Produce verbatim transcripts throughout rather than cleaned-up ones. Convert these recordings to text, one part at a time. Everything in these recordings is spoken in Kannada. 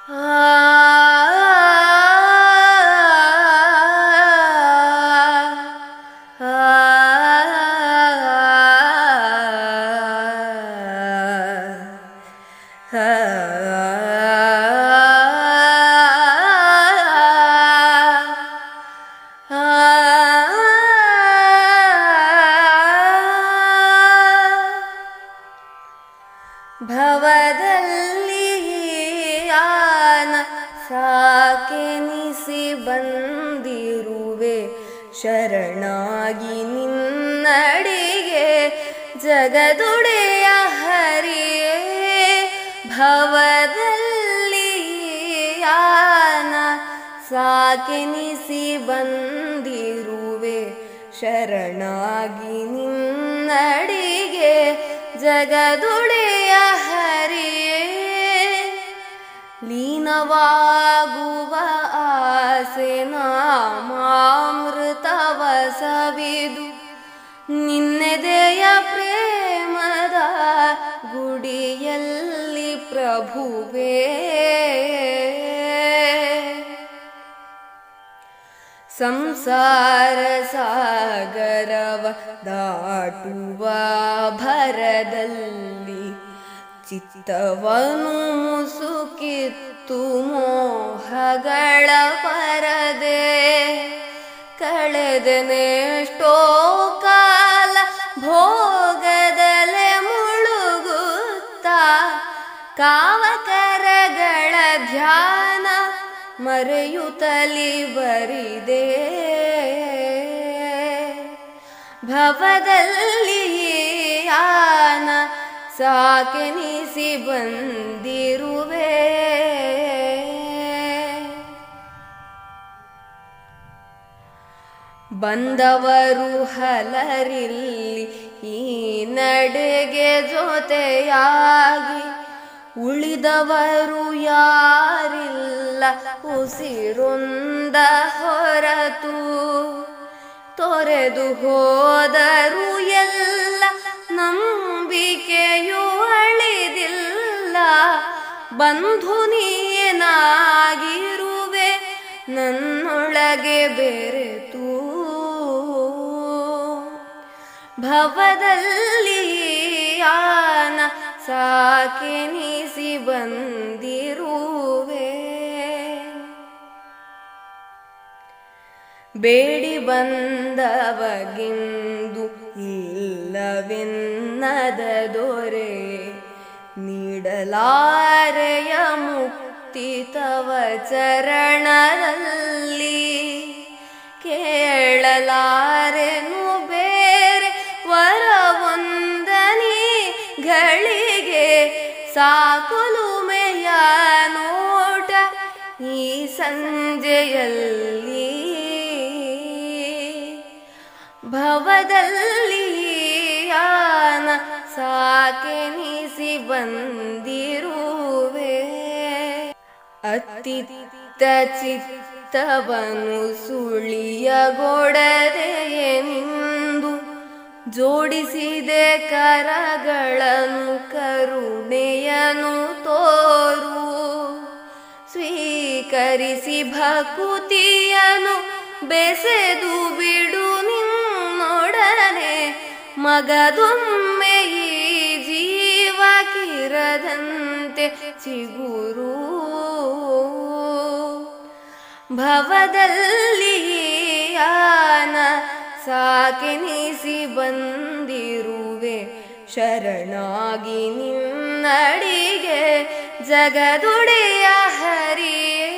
ಭವದಲ್ಲಿ ಯಾನ ಸಾಕೆನಿಸಿ ಬಂದಿರುವೆ ಶರಣಾಗಿ ನಿನ್ನಡಿಗೆ ಜಗದುಡೆಯ ಹರಿಯೇ ಭವದಲ್ಲಿ ಯಾನ ಸಾಕೆನಿಸಿ ಬಂದಿರುವೆ ಶರಣಾಗಿ ನಿನ್ನಡಿಗೆ ಜಗದುಡೆಯ ಹರಿಯೇ ಲೀನವಾಗುವ ಆಸೆ ನಾಮಾಮೃತವ ಸವಿದು ನಿನ್ನೆದೆಯ ಪ್ರೇಮದ ಗುಡಿಯಲ್ಲಿ ಪ್ರಭುವೇ ಸಂಸಾರ ಸಾಗರವ ದಾಟುವ ಭರದಲ್ಲಿ ಚಿತ್ತವನು ಮುಸುಕಿತ್ತು ಮೋಹಗಳ ಪರದೆ ಕಳೆದನೆಷ್ಟೋ ಕಾಲ ಭೋಗದಲೆ ಮುಳುಗುತ್ತಾ ಕಾವಕರಗಳ ಧ್ಯಾನ ಮರೆಯುತ್ತಲಿ ಬರಿದೆ ಭವದಲ್ಲಿ ಯಾನ ಸಾಕೆನಿಸಿ ಬಂದಿರುವೆ ಬಂದವರು ಹಲರಿಲ್ಲಿ ಈ ನಡೆಗೆ ಜೊತೆಯಾಗಿ ಉಳಿದವರು ಯಾರಿಲ್ಲ ಉಸಿರೊಂದ ಹೊರತು ತೊರೆದು ಹೋದರು ಎಲ್ಲ ನಂಬಿಕೆಯೂ ಅಳಿದಿಲ್ಲ ಬಂಧು ನೀನಾಗಿರುವೆ ನನ್ನೊಳಗೆ ಬೆರೆತು ಭವದಲ್ಲಿ ಯಾನ ಸಾಕೆನಿಸಿ ಬಂದಿರುವೆ ಬೇಡಿ ಬಂದವಗೆಂದು ಇಲ್ಲವೆನ್ನದ ದೊರೆ ನೀಡಲಾರೆಯ ಮುಕ್ತಿ ತವ ಚರಣದಲ್ಲಿ ಕೇಳಲಾರೆನು ಬೇರೆ ವರವೊಂದನಿ ಗಳಿಗೆ ಸಾಕುಲುಮೆಯ ನೋಟ ಈ ಸಂಜೆಯಲ್ಲಿ ಭವದಲ್ಲಿ ಯಾನ ಸಾಕೆನಿಸಿ ಬಂದಿರುವೆ ಅತ್ತಿತ್ತ ಚಿತ್ತವನು ಸುಳಿಯಗೊಡದೆಯೆಂದು ಜೋಡಿಸಿದೆ ಕರಗಳನ್ನು ಕರುಣೆಯನು ತೋರು ಸ್ವೀಕರಿಸಿ ಭಕುತಿಯನು ಬೆಸೆದು ಬಿಡು ನಿನ್ನೊಡನೆ ಮಗದೊಮ್ಮೆ ಈ ಜೀವ ಕಿರದಂತೆ ಚಿಗುರು ಭವದಲ್ಲಿ ಯಾನ ಸಾಕೆನಿಸಿ ಬಂದಿರುವೆ ಶರಣಾಗಿ ನಿನ್ನಡಿಗೆ ಜಗದುಡೆಯ ಹರಿಯೇ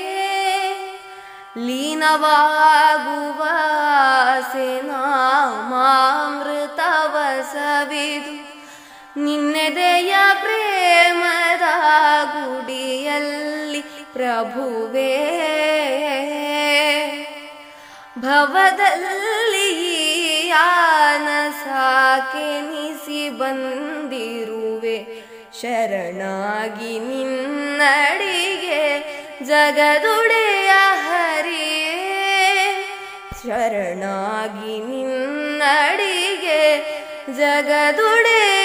ಲೀನವಾಗುವ ಆಸೆ ನಾಮಾಮೃತವ ಸವಿದು ನಿನ್ನೆದೆಯ ಪ್ರೇಮದ ಗುಡಿಯಲ್ಲಿ ಪ್ರಭುವೇ ಭವದಲ್ಲಿ ಯಾನ ಸಾಕೆನಿಸಿ ಬಂದಿರುವೆ ಶರಣಾಗಿ ನಿನ್ನಡಿಗೆ ಜಗದುಡೆಯ ಹರಿಯೇ ಶರಣಾಗಿ ನಿನ್ನಡಿಗೆ ಜಗದುಡೆಯ